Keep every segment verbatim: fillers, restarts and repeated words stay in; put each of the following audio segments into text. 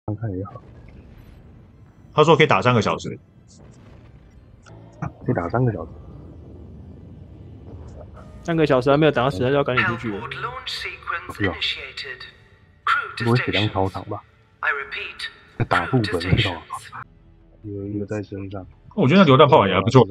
看看也好。 他说可以打三个小时， 可以打三个小时。 三个小时还没有打到十，他就要赶紧出去了。 是啊，不会血量超长吧？打副本那种，有一个在身上。 我觉得那榴弹炮也还不错。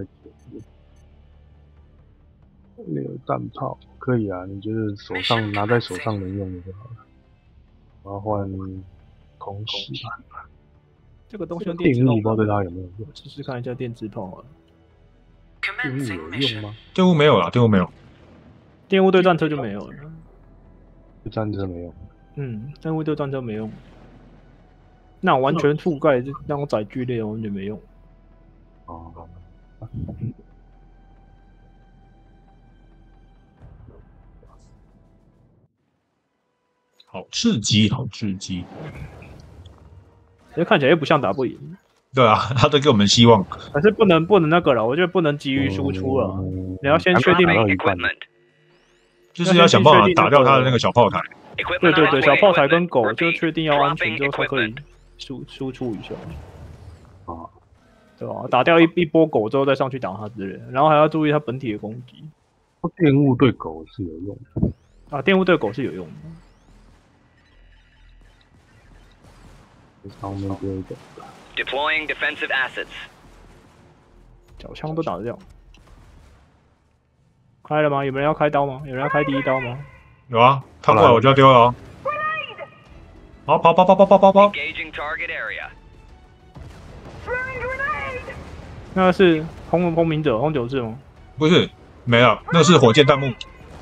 榴弹炮可以啊，你就是手上拿在手上能用的就好了。然后换空袭吧。 这个东西用电子炮， 不知道对他有没有用？ 试试看一下电子炮好了。 电雾有用吗？ 电雾没有啦，电雾没有。 电雾对战车就没有了。 对战车没用。 嗯，电雾对战车没用。那种完全覆盖那种载具类完全没用。 哦。 好刺激，好刺激！ 其实看起来又不像打不赢。 对啊，他在给我们希望。 可是不能不能那个了，我觉得不能急于输出了。嗯、你要先确定到一半， 就是要想办法打掉他的那个小炮台。 对对对，小炮台跟狗就确定要安全之后才可以输输出一下。 啊， 对吧？打掉一一波狗之后再上去打他之类的，然后还要注意他本体的攻击。 电雾对狗是有用的。 啊，电雾对狗是有用的。 上面丢一个。 Deploying defensive assets。 脚枪都打得掉。开了吗？有没有人要开刀吗？有人要开第一刀吗？ 有啊，他过来我就要丢了哦。好，跑跑跑跑跑跑跑。 那个是红红明者红九志吗？ 不是，没了，那是火箭弹幕。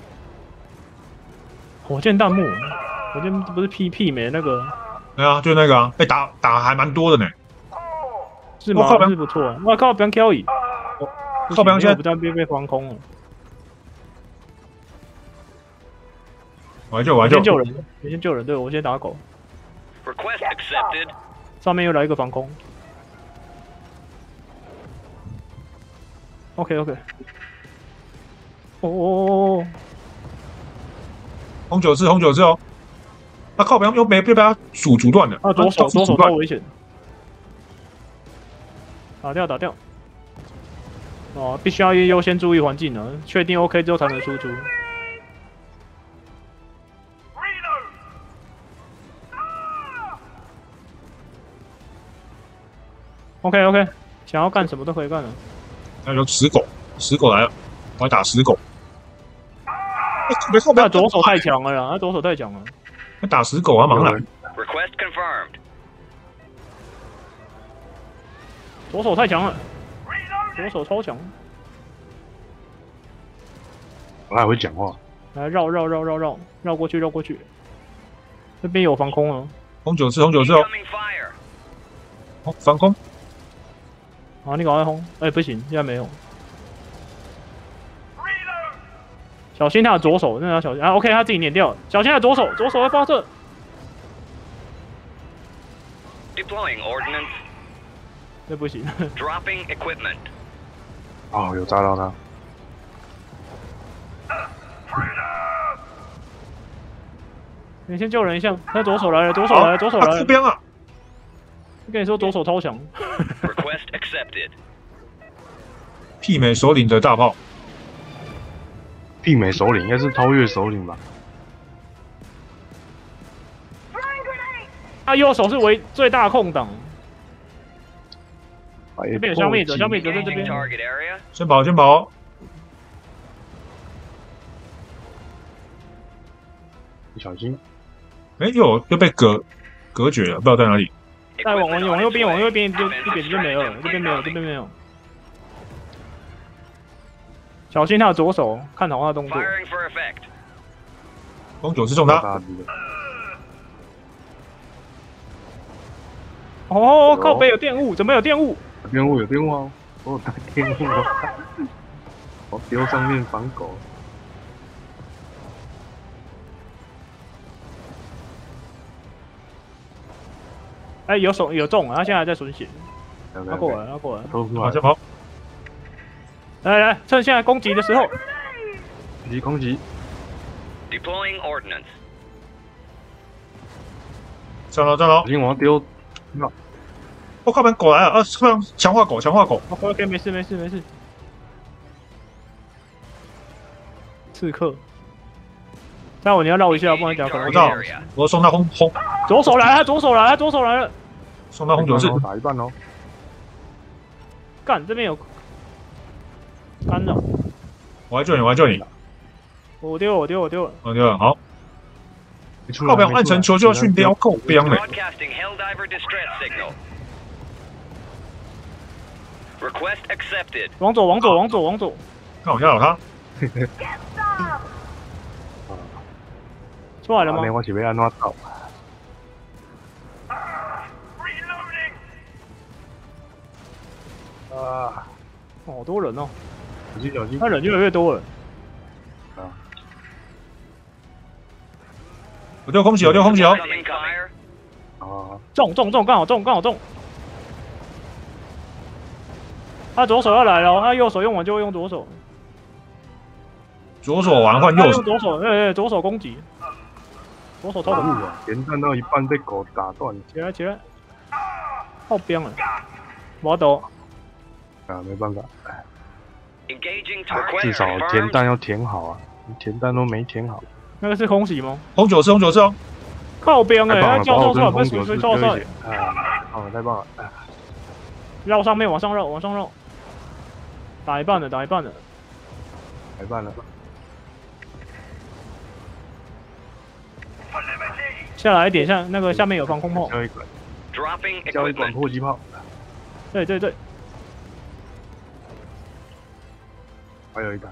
火箭弹幕，火箭不是 P P 没那个。 对啊，就那个啊，被、欸、打打还蛮多的呢。 是吗？是不错。我靠，不要 Q 椅。 靠边现在不但被被防空了。 我来救，我来救。 先救人，你先救人，对我先打狗。 Request accepted。 上面又来一个防空。OK OK。哦哦哦哦！ 红九字，红九字哦。他、啊、靠边又没被他阻阻断了。 啊，左手左手超危险。打掉打掉。哦，必须要优先注意环境了，确定 OK 之后才能输出。OK OK， 想要干什么都可以干了。 那有死狗，死狗来了，我要打死狗。 没错，他左手太强了啦，他左手太强了。 他打死狗啊，忙了。 Request confirmed。 左手太强了，左手超强。 我还会讲话。 来绕绕绕绕绕绕过去绕过去，这边有防空啊。 红九次，红九次哦。好，防空。 好，你赶快轰！哎、欸，不行，现在没有。小心他的左手，那要小心啊 ！OK， 他自己碾掉，小心他的左手，左手会发射。 Deploying ordnance。 这不行。 Dropping equipment。 哦，有炸到他。 你先救人一下，他左手来了，左手来了，左手来了。 这边啊！ 我跟你说，左手超强。 Request accepted。 媲美首领的大炮。 媲美首领应该是超越首领吧？ 他右手是为最大空档。这边有消灭者，消灭者在这边。 先跑，先跑。 小心！ 哎、欸，又又被隔隔绝了，不知道在哪里。 再往往右边，往右边就一点就没有了，这边没有，这边没有。小心他的左手，看好他的动作。 红九是中他。 哦，靠北有电雾，怎么有电雾？ 有电雾，有电雾哦！我有带电雾哦。我丢上面防狗。 哎、欸，有手有中，他现在还在损血。他过来，他过来。 好，先跑。 来来，趁现在攻击的时候。 击攻击。 Deploying ordnance。 站了站了小，心我要丢， 我靠边狗来了，啊，靠边强化狗强化狗， OK OK，没事没事没事。刺客，待会你要绕一下，不然讲可能我知道 Area. 我送他轰轰， 左手来，他左手来，他左手来了。 送他红酒是打一半哦。 干，这边有干扰， 我来救你，我来救你， 我丢我丢我丢了。 我丢了，好， 没出来靠边暗沉求救训标靠边嘞， Broadcasting Helldiver distress signal. Request accepted. 往左往左往左往左， 看我压倒他， 出来了吗啊？我是要安怎走？啊！ 好多人哦， 小心小心！ 他人越来越多了。 啊！ 我丢空袭，我丢空袭哦， Incoming fire. 啊！ 中中中，刚好中刚好中。他左手要来了，他右手用完就会用左手。 左手完换他右手， 用左手，对对，左手攻击。左手偷的， 啊！连战到一半被狗打断， 起来起来，靠边了，我抖。 啊，没办法， Engaging target 至少填 confirmed. 弹要填好啊，你填弹都没填好， 那个是空袭吗？ 红酒是红酒是哦， 靠边哎、欸，他太棒了！ 叫错出来，不把我跟红是随随酒是丢叫赛一起，，啊，太棒了，太棒了！啊绕上面往上绕，往上绕，打一半了，打一半了。 来办了， 下来一点，下那个下面有防空炮。 交一管， Dropping 交一管 equipment. 迫击炮， 对对对， 还有一台，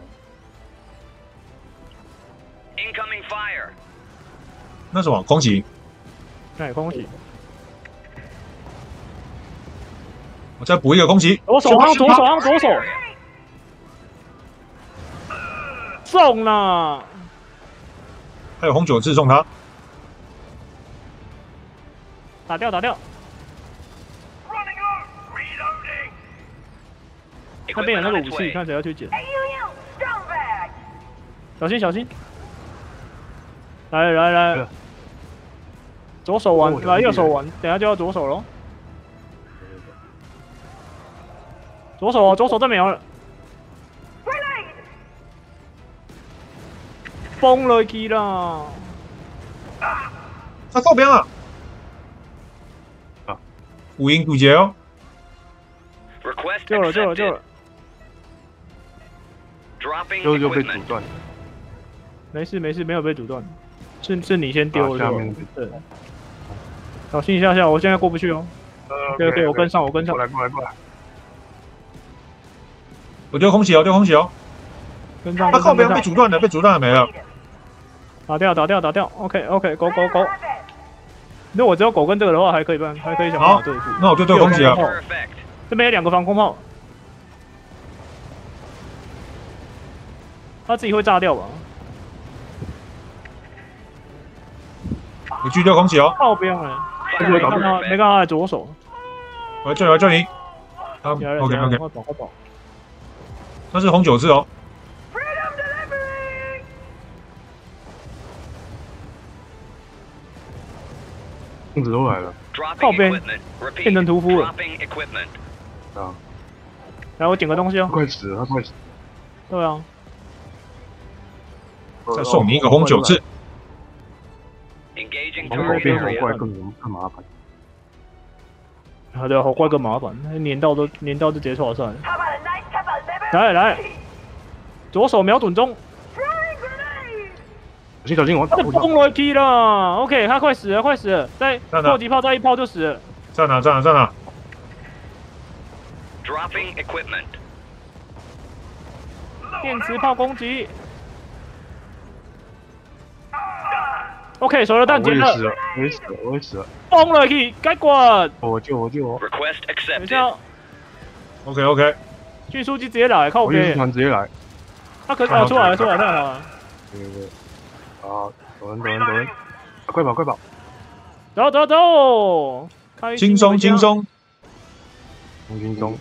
Incoming fire. 那什么空袭， 对空袭。 我再补一个空袭， 左手上，左手上，左手中了。 还有红酒自送他， 打掉打掉，那边有 Equipment 那个 on 武 its 器， way. 看谁要去捡。小心小心！来来来，左手玩， 哦来右手玩，等下就要左手喽。左手哦，左手这边有了。崩了去啦！ 他靠边了， 啊， 五营堵截哦， Request 救了救了救 accepted. 了， Dropping 最后就被阻 equipment. 断， 没事没事，没有被阻断，是是你先丢的。 啊下面对，小心一下下，我现在过不去哦。对 OK，我跟上我跟上过，来过来过来， 我丢空袭哦，丢空袭哦， 跟上。 他靠边跟上被阻断了，被阻断了没了， 打掉打掉打掉 ，OK OK，狗狗狗。如果只有狗跟这个的话，还可以办，还可以想办法对付。 那我就丢空袭啊， Perfect. 这边有两个防空炮，他自己会炸掉吧？ 我继续丢空袭哦， 靠边了， Fire 没看到没看到他的左手。 我来救你，我来救你，啊起来了， ，OK 起来了， OK， 快跑快跑！ 那是红酒字哦， 粽子都来了， Dropping 靠边 equipment. Repeat. 变成屠夫了。 Dropping equipment. 啊， 来，我捡个东西哦。 快死了，他快死了， 对啊， 再送你一个红酒字， Engaging 红狗 target 变红 area. 怪更更麻烦， 好的，好怪更麻烦，粘到都粘到就直接错赛了。来来，左手瞄准中， 小心小心，我他打不到， 就崩了 K 了。OK，他快死了，快死了，再站哪迫击炮再一炮就死了。 在哪在哪在哪？ Dropping equipment. 电磁炮攻击。OK，手榴弹捡了我也死，了，我也死了，我也死了， 崩了 K，该滚。 我救我救我， Request 等一 accepted. 下， OK OK， 运输机直接来，靠我运输边。 团直接来， 他可哦出来了出来了，太好了。 对对对，啊，走人走人走人，啊快跑快跑， 走走走，开心轻松回家轻。松， 轻轻松，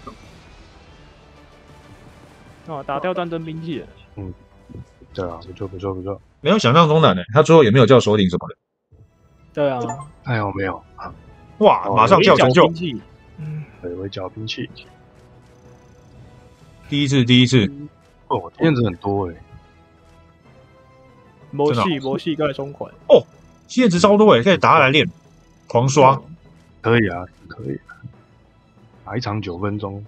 哦，打掉战争兵器了。 对啊，不错不错不错， 没有想象中难呢，他最后也没有叫首领什么的。 对啊， 还有没有啊？ 哇， 哦马上跳成就兵，器，嗯， 对，围剿兵器。 第一次第一次， 哦，燕子很多哎、 魔真的系魔系盖松款， 哦，限值超多诶，可以打下来练，狂刷。 可以啊，可以、啊。打一场九分钟，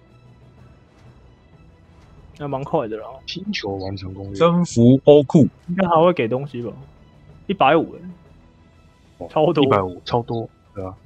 那蛮快的啦， 星球完成攻略。 征服欧库， 应该还会给东西吧？一百五哎， 哦超多一百五，超多，对吧、啊？